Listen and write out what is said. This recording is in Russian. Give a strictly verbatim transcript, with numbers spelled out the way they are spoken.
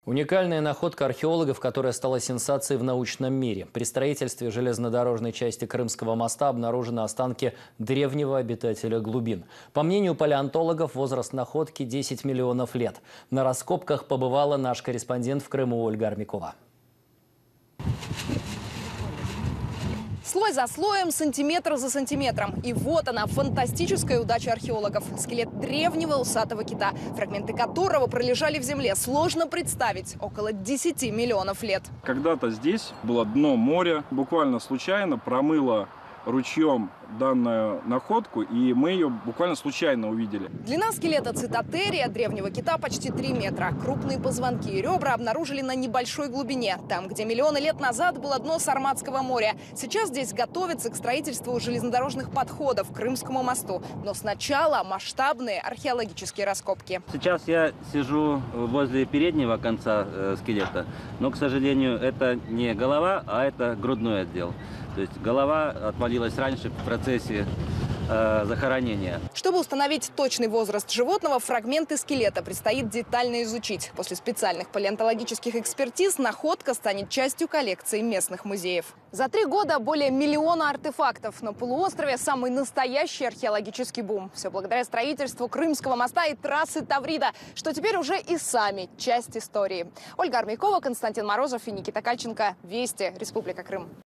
Уникальная находка археологов, которая стала сенсацией в научном мире. При строительстве железнодорожной части Крымского моста обнаружены останки древнего обитателя глубин. По мнению палеонтологов, возраст находки десять миллионов лет. На раскопках побывала наш корреспондент в Крыму Ольга Армякова. Слой за слоем, сантиметр за сантиметром. И вот она, фантастическая удача археологов. Скелет древнего усатого кита, фрагменты которого пролежали в земле. Сложно представить, около десяти миллионов лет. Когда-то здесь было дно моря. Буквально случайно промыло ручьем данную находку, и мы ее буквально случайно увидели. Длина скелета цитатерия древнего кита почти три метра. Крупные позвонки и ребра обнаружили на небольшой глубине, там, где миллионы лет назад было дно Сарматского моря. Сейчас здесь готовятся к строительству железнодорожных подходов к Крымскому мосту. Но сначала масштабные археологические раскопки. Сейчас я сижу возле переднего конца э, скелета, но, к сожалению, это не голова, а это грудной отдел. То есть голова отвалилась раньше в процессе э, захоронения. Чтобы установить точный возраст животного, фрагменты скелета предстоит детально изучить. После специальных палеонтологических экспертиз находка станет частью коллекции местных музеев. За три года более миллиона артефактов. На полуострове самый настоящий археологический бум. Все благодаря строительству Крымского моста и трассы Таврида, что теперь уже и сами часть истории. Ольга Армякова, Константин Морозов и Никита Кальченко. Вести. Республика Крым.